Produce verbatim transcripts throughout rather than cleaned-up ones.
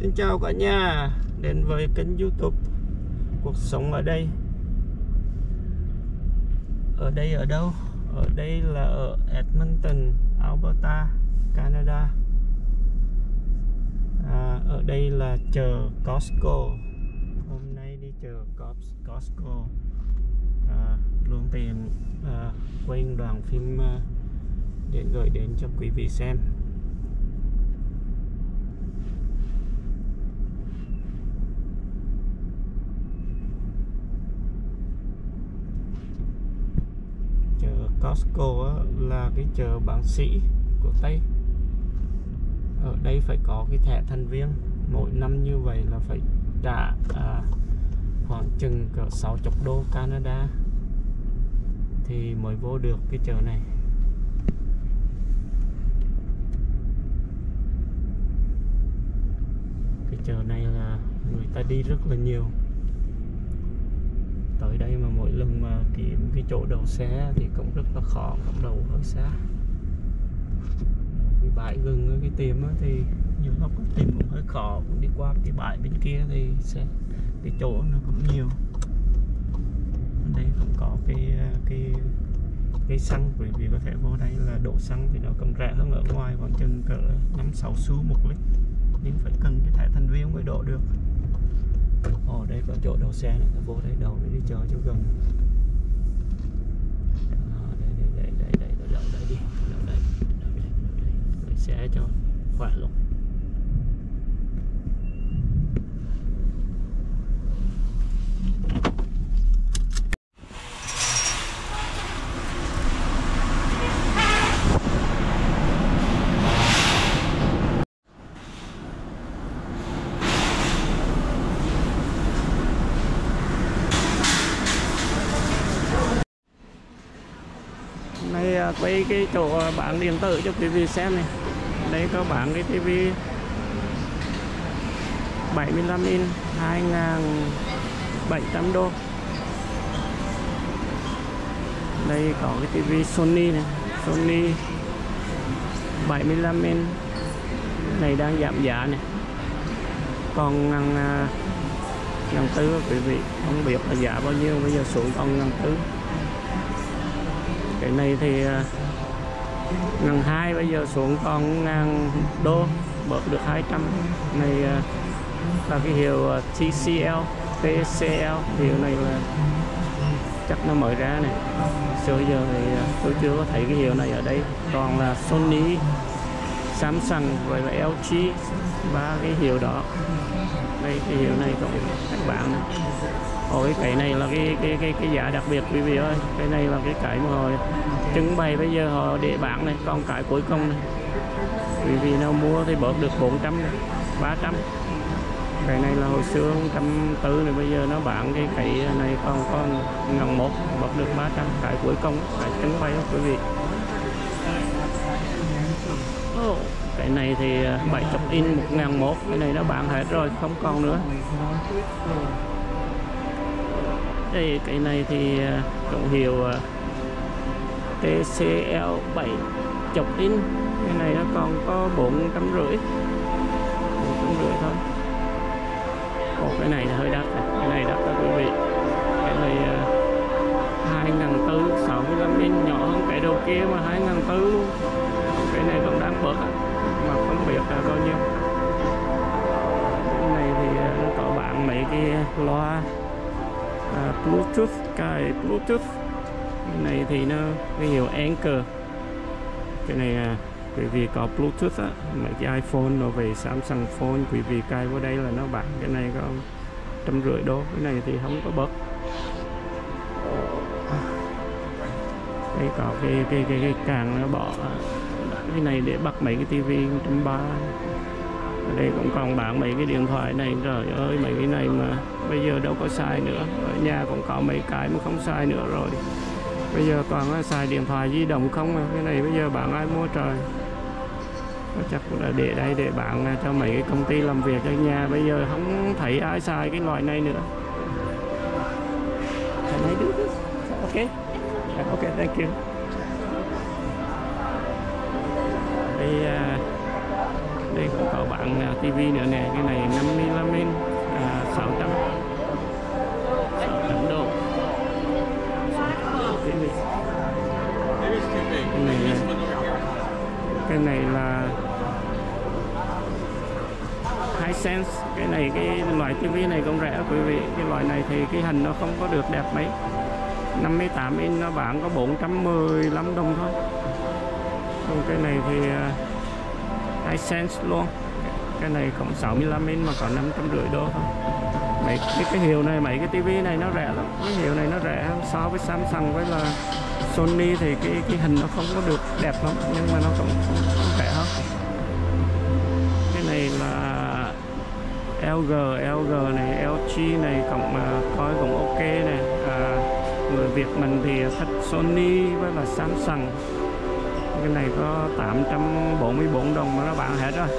Xin chào cả nhà đến với kênh YouTube Cuộc Sống Ở Đây. Ở đây ở đâu? Ở đây là ở Edmonton, Alberta, Canada. à, Ở đây là chợ Costco. Hôm nay đi chợ Costco. à, Luôn tiền à, quay đoạn phim à, để gửi đến cho quý vị xem. Costco là cái chợ bán sỉ của Tây. Ở đây phải có cái thẻ thành viên. Mỗi năm như vậy là phải trả à, khoảng chừng cỡ sáu mươi đô Canada thì mới vô được cái chợ này. Cái chợ này là người ta đi rất là nhiều. Tới đây mà mỗi lần mà kiếm cái chỗ đậu xe thì cũng rất là khó, cũng đậu hơi xa. Cái bãi gần cái tiệm thì nhiều lúc cái tiệm cũng hơi khó, cũng đi qua cái bãi bên kia thì sẽ cái chỗ nó cũng nhiều. Đây cũng có cái cái cái xăng, quý vị có thể vô đây là đổ xăng thì nó cũng rẻ hơn ở ngoài, khoảng chừng cỡ năm sáu xu một lít, nhưng phải cần cái thẻ thành viên mới đổ được. Ồ, đây có chỗ đậu xe này, vô đây đậu để đi chờ cho gần. À, đây, đây, đây, đây, đây, đậu, đậu đây đi, đậu đây, đậu đây, đậu đây, lấy xe cho khỏe luôn. Này quay cái chỗ bán điện tử cho quý vị xem này. Đây có bán cái tivi bảy mươi lăm inch hai nghìn bảy trăm đô. Đây có cái tivi Sony này, Sony bảy mươi lăm inch này đang giảm giá này, còn ngàn ngàn tư quý vị, không biết là giá bao nhiêu, bây giờ xuống còn ngàn tư. Cái này thì ngàn hai, bây giờ xuống còn ngàn đô, bớt được hai trăm. Này là cái hiệu tê xê lờ, tê xê lờ, hiệu này là chắc nó mới ra này. Xưa giờ thì tôi chưa có thấy cái hiệu này ở đây, toàn là Sony, Samsung và lờ giê, ba cái hiệu đó. Đây cái hiệu này cũng các bạn này. Ôi, cái này là cái cái cái cái giá đặc biệt quý vị ơi. Cái này là cái cái mà họ trưng bày bây giờ họ để bán này, còn cái cuối cùng này quý vị nào mua thì bớt được bốn trăm này, ba trăm. Cái này là hồi xưa một trăm tư này, bây giờ nó bán cái cái này còn còn ngàn một, bớt được ba trăm. Cái cuối cùng cái trưng bày đó quý vị. Oh, cái này thì bảy mươi inch một ngàn một, cái này nó bán hết rồi, không còn nữa. Đây cái này thì cũng hiệu tê xê lờ bảy mươi inch, cái này nó còn có bốn trăm rưỡi, bốn trăm rưỡi thôi. Ồ, cái này là hơi đắt này, cái này đắt đó quý vị. Cái này hai ngàn tư, sáu mươi lăm inch, nhỏ hơn cái đầu kia mà hai ngàn tư luôn. Cái này còn đang bớt mà không biết là bao nhiêu. Cái này thì nó có bán mấy cái loa À, Bluetooth, cái Bluetooth. Cái này thì nó cái hiệu Anker. Cái này à, quý vị có Bluetooth á, mấy cái iPhone rồi về Samsung phone, quý vị cài vào đây là nó bán cái này có trăm rưỡi đô. Cái này thì không có bớt. Đây có cái cái cái, cái càng nó bỏ cái này để bắt mấy cái tivi một trăm ba mươi. Ở đây cũng còn bán mấy cái điện thoại này, trời ơi, mấy cái này mà bây giờ đâu có xài nữa. Ở nhà cũng có mấy cái mà không xài nữa rồi. Bây giờ toàn là xài điện thoại di động không à. Cái này bây giờ bạn ai mua trời. Chắc là để đây để bán cho mấy cái công ty làm việc ở nhà. Bây giờ không thấy ai xài cái loại này nữa. Can I do this? Okay. Okay, thank you. Đây Đây cũng có bạn uh, tivi nữa nè, cái này năm mươi lăm inch, uh, sáu trăm độ. Cái này, cái này, cái này là Hisense. Cái này cái loại tivi này cũng rẻ quý vị. Cái loại này thì cái hình nó không có được đẹp mấy. năm mươi tám inch nó bán có bốn trăm mười lăm đồng thôi. Còn cái này thì uh, Hisense luôn. Cái này cũng sáu mươi lăm inch mà có năm trăm rưỡi đô thôi. Mấy cái, cái hiệu này, mấy cái tivi này nó rẻ lắm. Cái hiệu này nó rẻ so với Samsung với là Sony thì cái cái hình nó không có được đẹp lắm, nhưng mà nó cũng không rẻ hơn. Cái này là lờ giê, lờ giê này, lờ giê này cũng uh, coi cũng ok này. À, người Việt mình thì thích Sony với là Samsung. Cái này có tám trăm bốn mươi bốn đồng mà nó bán hết rồi.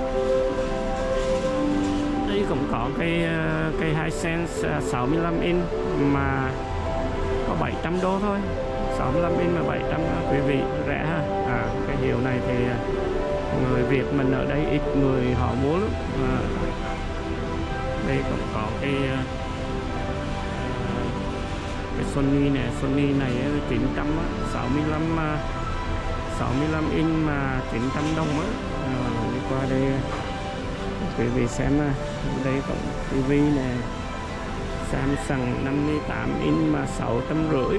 Đây cũng có cái cái Hisense sáu mươi lăm inch mà có bảy trăm đô thôi. sáu mươi lăm inch mà bảy trăm quý vị, rẻ ha. À, cái hiệu này thì người Việt mình ở đây ít người họ mua lắm. À, đây cũng có cái cái Sony nè, Sony này chín trăm sáu mươi lăm sáu mươi lăm inch mà chín trăm đồng á. À, đi qua đây quý vị xem, đây cũng tivi nè, Samsung năm mươi tám inch mà sáu trăm rưỡi.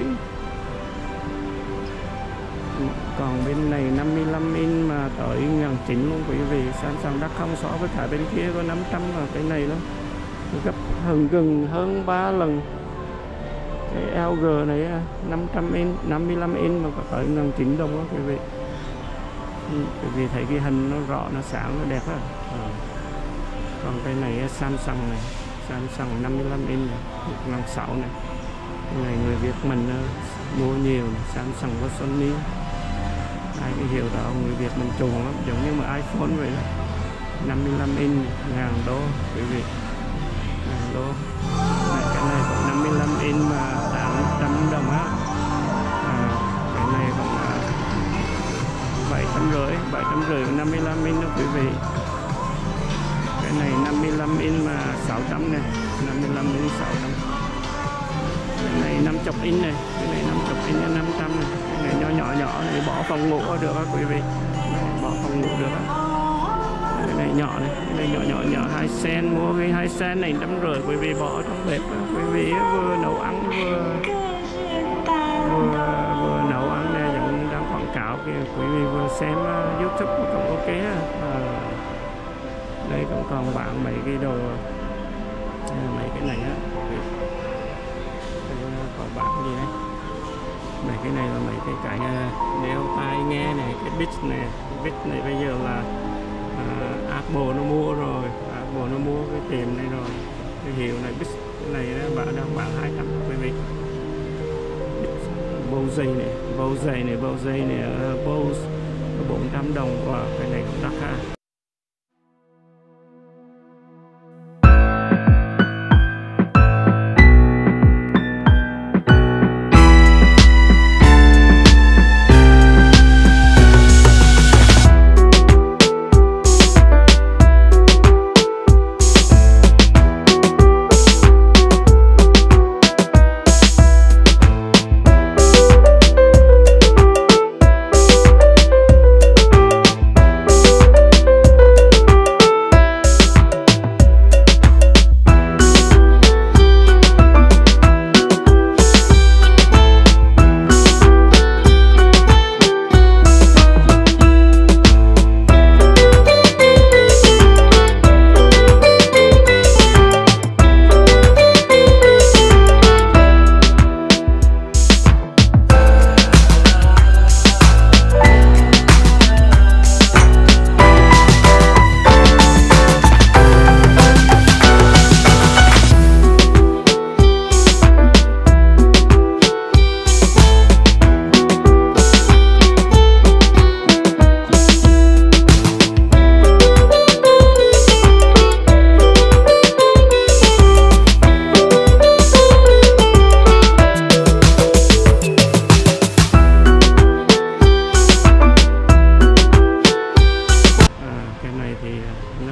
Còn bên này năm mươi lăm inch mà tới ngàn chín luôn quý vị. Samsung đắt không so với cả bên kia có năm trăm, mà cái này nó gấp hơn gần hơn ba lần. Cái lờ giê này năm trăm inch, năm mươi lăm inch mà có tới ngàn chín đồng đó quý vị. Quý vị thấy cái hình nó rõ, nó sáng, nó đẹp á. À. Còn cái này Samsung này, Samsung năm mươi lăm inch này, một ngàn sáu này. Cái này người Việt mình mua nhiều, Samsung và Sony. Hai cái hiệu đó người Việt mình trùng lắm, giống như mà iPhone vậy đó. năm mươi lăm inch, ngàn đô quý vị. Ngàn đô. Này, cái này cũng năm mươi lăm inch mà tám trăm đồng á. À, cái này cũng là bảy trăm rưỡi, bảy trăm rưỡi năm mươi lăm inch đó quý vị. Cái này năm mươi lăm inch mà sáu trăm này, năm mươi lăm inch sáu trăm. Cái này năm mươi inch này, cái này năm mươi inch là năm trăm này. Cái này nhỏ nhỏ nhỏ này bỏ phòng ngủ được á quý vị. Này, bỏ phòng ngủ được á. Cái này nhỏ này, cái này nhỏ nhỏ nhỏ hai sen, mua cái hai sen này năm rưỡi quý vị, bỏ trong bếp á. Quý vị vừa nấu ăn vừa vừa vừa nấu ăn này, giống đang quảng cáo kìa, quý vị vừa xem uh, YouTube cũng ok á. À, đây cũng còn bán mấy cái đồ, mấy cái này á, còn bán gì đấy, mấy cái này là mấy cái cái đeo tai nghe này, cái Beats này, cái Beats này bây giờ là uh, Apple nó mua rồi, Apple nó mua cái tiệm này rồi, cái hiệu này Beats này đó, bạn đang bán hai trăm quý vị. Bose này, Bose này, Bose này, uh, Bose bốn trăm đồng, và cái này cũng đắt ha.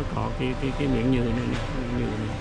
có cái cái cái miếng nhựa này, miếng nhựa này.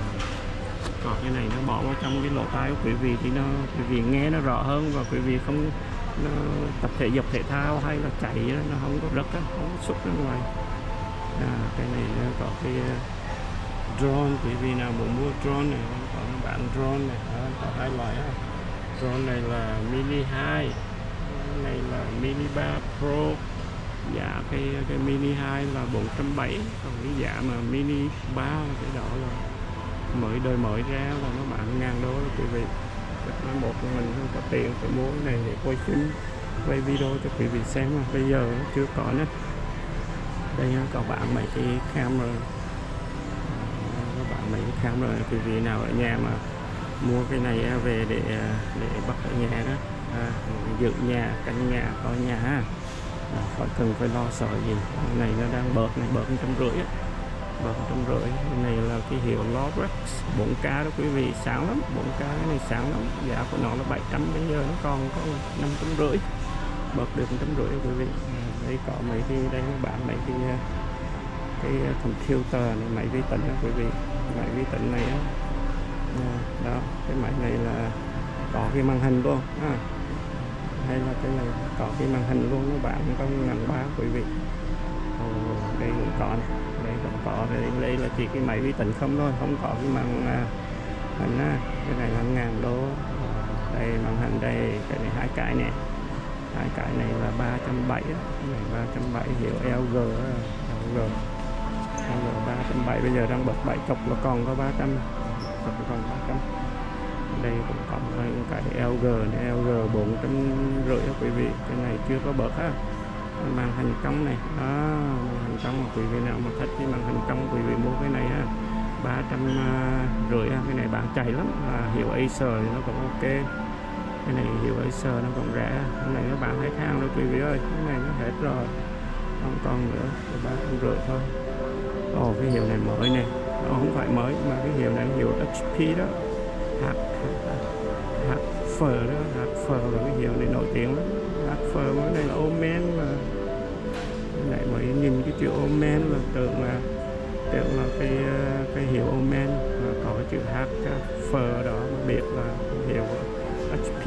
Còn cái này nó bỏ vào trong cái lỗ tai của quý vị thì nó quý vị nghe nó rõ hơn, và quý vị không nó tập thể dục thể thao hay là chạy nó không có rớt, không có xúc ra ngoài. À, cái này nó có cái drone, quý vị nào muốn mua drone này có bán drone này, đó, có hai loại đó. Drone này là mini hai, cái này là mini ba pro. Giá cái cái mini hai là bốn trăm bảy mươi, còn cái giá mà mini ba cái đó là mới đời mới ra là nó bán ngàn đô đó quý vị. Chắc là một mình không có tiền phải mua cái này để quay phim, quay video cho quý vị xem, mà bây giờ nó chưa có nữa. Đây nó có bán mấy cái camera, nó bán mấy cái camera. Quý vị nào ở nhà mà mua cái này về để để bắt ở nhà đó, à, giữ nhà, canh nhà, coi nhà ha, khỏi cần phải lo sợ gì. Cái này nó đang bợt này, bợt một trăm rưỡi á, bợt một trăm rưỡi. Cái này là cái hiệu Lorex bốn K đó quý vị, sáng lắm, bốn K cái này sáng lắm. Giá của nó là bảy trăm, bây giờ nó còn có năm trăm rưỡi, bật được một trăm rưỡi quý vị. À, đây có mấy cái đây nó bán mấy cái cái computer này, máy vi tính đó quý vị, máy vi tính này đó, à, đó cái máy này là có cái màn hình luôn à. Hay là cái này có cái màn hình luôn, nó bán có ngàn ba quý vị. Ồ, đây cũng có này, đây cũng có, đây, đây là chỉ cái máy vi tính không thôi, không có cái màn hình á. Cái này là ngàn đô. Đây màn hình đây, cái này hai cái nè, hai cái này là ba trăm bảy mươi, cái này ba trăm bảy mươi hiệu L G, L G, L G ba trăm bảy mươi, bây giờ đang bật bảy chục là còn có ba trăm, còn ba trăm. Đây cũng có cái L G này, L G bốn trăm rưỡi quý vị, cái này chưa có bật ha. Màn hình cong này đó, màn hình cong mà quý vị nào mà thích cái màn hình cong quý vị mua cái này ha, ba trăm rưỡi. Cái này bán chạy lắm, à, hiệu Acer thì nó cũng ok, cái này hiệu Acer nó cũng rẻ. Cái này nó bán hết hàng rồi quý vị ơi, cái này nó hết rồi, không còn nữa, ba trăm rưỡi thôi. Ồ, cái hiệu này mới này, nó không phải mới mà cái hiệu này hiệu H P đó, hạt hạt phở đó, hạt phở là cái hiệu này nổi tiếng lắm. Hạt phở cái này là Omen mà, cái này mới nhìn cái chữ Omen là tưởng là tưởng là cái cái hiệu Omen mà có cái chữ hạt phở đó mà biết là cái hiệu H P.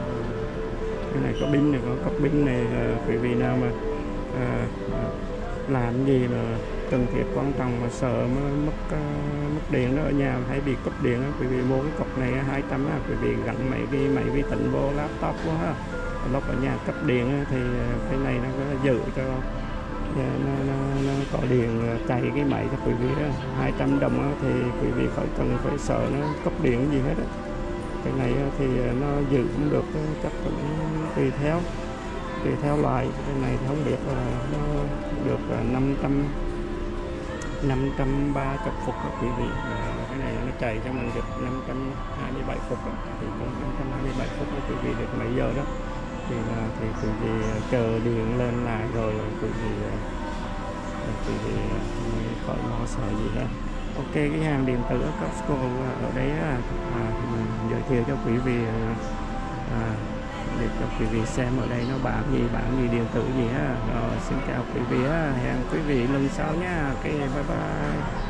Cái này có pin này, có cốc pin này, quý vị nào mà à, làm gì mà cần thiết quan trọng mà sợ mất uh, mất điện đó ở nhà hay bị cúp điện đó, quý vị mua cái cục này hai trăm á, quý vị gắn mấy cái máy vi tính vô laptop quá ha, lúc ở nhà cấp điện thì cái này nó có giữ cho nó, nó, nó có điện chạy cái máy cho quý vị đó. Hai trăm đồng đó, thì quý vị khỏi cần phải sợ nó cúp điện gì hết đó. Cái này thì nó giữ cũng được, chắc cũng tùy theo tùy theo loại. Cái này thì không biết là nó được năm trăm năm trăm ba mươi phút đó quý vị. À, cái này nó chạy cho mình được năm trăm hai mươi bảy phút đó. Thì năm trăm hai mươi bảy phút đó quý vị được mấy giờ đó thì là thì quý vị chờ điện lên lại rồi quý vị quý vị khỏi lo sợ gì hết. Ok, cái hàng điện tử ở Costco ở đấy à, mình giới thiệu cho quý vị à, để cho quý vị xem ở đây nó bán gì, bán gì điện tử gì ha. Rồi xin chào quý vị, hẹn quý vị lần sau nha. Ok, bye bye.